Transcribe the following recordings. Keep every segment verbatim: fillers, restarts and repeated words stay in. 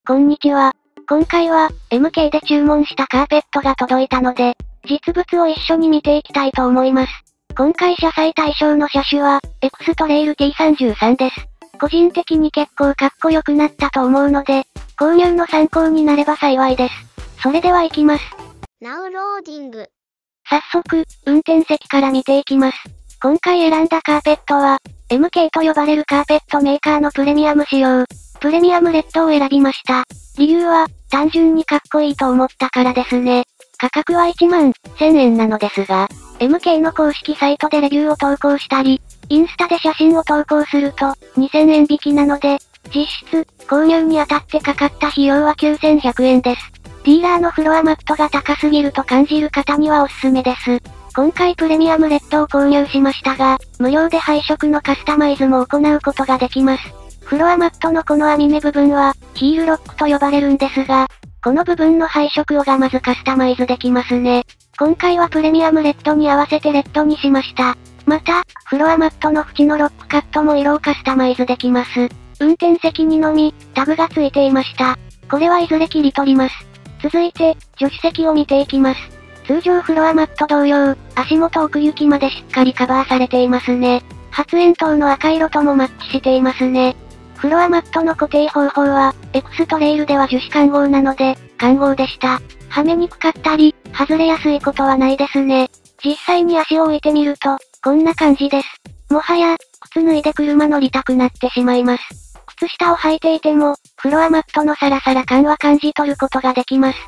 こんにちは。今回は、エムケー で注文したカーペットが届いたので、実物を一緒に見ていきたいと思います。今回車載対象の車種は、エクストレイル ティーさんじゅうさん です。個人的に結構かっこよくなったと思うので、購入の参考になれば幸いです。それでは行きます。 Now loading。 早速、運転席から見ていきます。今回選んだカーペットは、エムケー と呼ばれるカーペットメーカーのプレミアム仕様、プレミアムレッドを選びました。理由は、単純にかっこいいと思ったからですね。価格はいちまんせんえんなのですが、エムケー の公式サイトでレビューを投稿したり、インスタで写真を投稿すると、にせんえん引きなので、実質、購入にあたってかかった費用はきゅうせんひゃくえんです。ディーラーのフロアマットが高すぎると感じる方にはおすすめです。今回プレミアムレッドを購入しましたが、無料で配色のカスタマイズも行うことができます。フロアマットのこの網目部分は、ヒールロックと呼ばれるんですが、この部分の配色をがまずカスタマイズできますね。今回はプレミアムレッドに合わせてレッドにしました。また、フロアマットの縁のロックカットも色をカスタマイズできます。運転席にのみ、タグがついていました。これはいずれ切り取ります。続いて、助手席を見ていきます。通常フロアマット同様、足元奥行きまでしっかりカバーされていますね。発煙筒の赤色ともマッチしていますね。フロアマットの固定方法は、エクストレイルでは樹脂環合なので、環合でした。はめにくかったり、外れやすいことはないですね。実際に足を置いてみると、こんな感じです。もはや、靴脱いで車乗りたくなってしまいます。靴下を履いていても、フロアマットのサラサラ感は感じ取ることができます。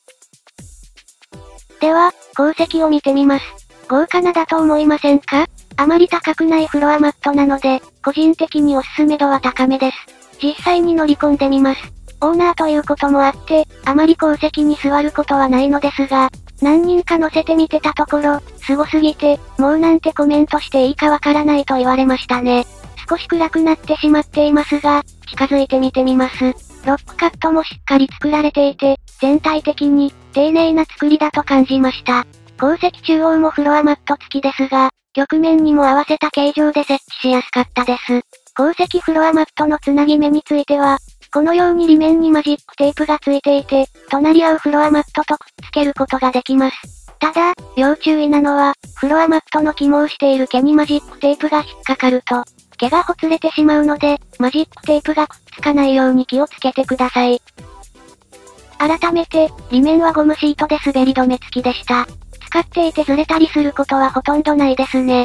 では、後席を見てみます。豪華なだと思いませんか？あまり高くないフロアマットなので、個人的におすすめ度は高めです。実際に乗り込んでみます。オーナーということもあって、あまり後席に座ることはないのですが、何人か乗せてみてたところ、すごすぎて、もうなんてコメントしていいかわからないと言われましたね。少し暗くなってしまっていますが、近づいてみてみます。ロックカットもしっかり作られていて、全体的に、丁寧な作りだと感じました。後席中央もフロアマット付きですが、曲面にも合わせた形状で設置しやすかったです。後席フロアマットのつなぎ目については、このように裏面にマジックテープがついていて、隣り合うフロアマットとくっつけることができます。ただ、要注意なのは、フロアマットの起毛している毛にマジックテープが引っかかると、毛がほつれてしまうので、マジックテープがくっつかないように気をつけてください。改めて、裏面はゴムシートで滑り止め付きでした。使っていてずれたりすることはほとんどないですね。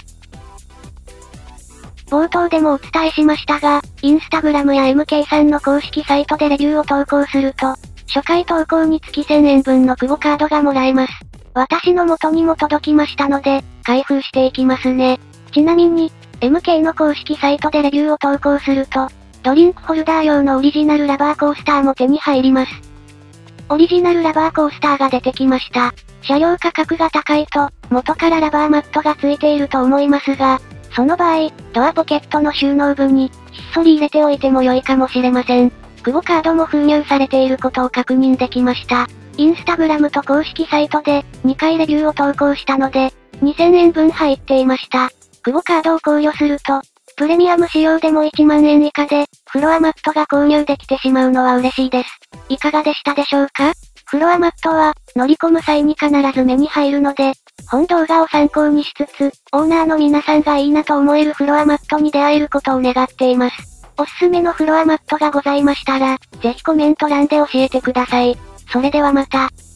冒頭でもお伝えしましたが、インスタグラムや エムケー さんの公式サイトでレビューを投稿すると、初回投稿につきせんえんぶんのクボカードがもらえます。私の元にも届きましたので、開封していきますね。ちなみに、エムケー の公式サイトでレビューを投稿すると、ドリンクホルダー用のオリジナルラバーコースターも手に入ります。オリジナルラバーコースターが出てきました。車両価格が高いと、元からラバーマットがついていると思いますが、その場合、ドアポケットの収納部に、ひっそり入れておいても良いかもしれません。クボカードも封入されていることを確認できました。インスタグラムと公式サイトで、にかいレビューを投稿したので、にせんえんぶん入っていました。クボカードを考慮すると、プレミアム仕様でもいちまんえん以下で、フロアマットが購入できてしまうのは嬉しいです。いかがでしたでしょうか？フロアマットは、乗り込む際に必ず目に入るので、本動画を参考にしつつ、オーナーの皆さんがいいなと思えるフロアマットに出会えることを願っています。おすすめのフロアマットがございましたら、ぜひコメント欄で教えてください。それではまた。